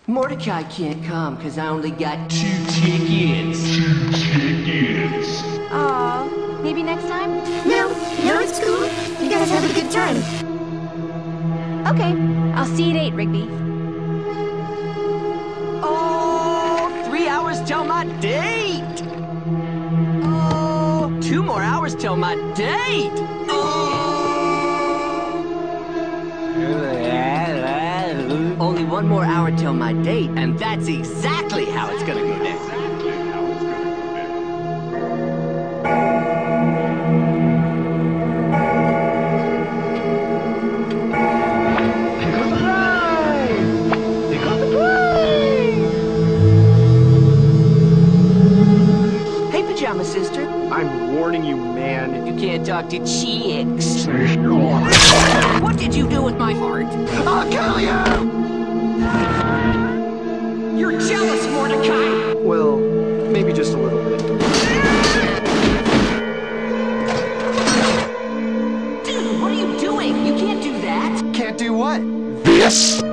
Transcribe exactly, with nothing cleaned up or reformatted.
Mordecai can't come because I only got two tickets. Two tickets. Aw, maybe next time? No, no, it's cool. You guys have a good time. Okay, I'll see you at eight, Rigby. Oh, three hours till my date. Oh, two more hours till my date. Oh. Only one more hour till my date, and that's exactly how it's gonna go down. Exactly how it's gonna go down. Here comes the bride! Here comes the bride! Hey, pajama sister. I'm warning you, man. You can't talk to chicks. What did you do with my heart? I'll kill you! You're jealous, Mordecai! Well, maybe just a little bit. Dude, what are you doing? You can't do that. Can't do what? This?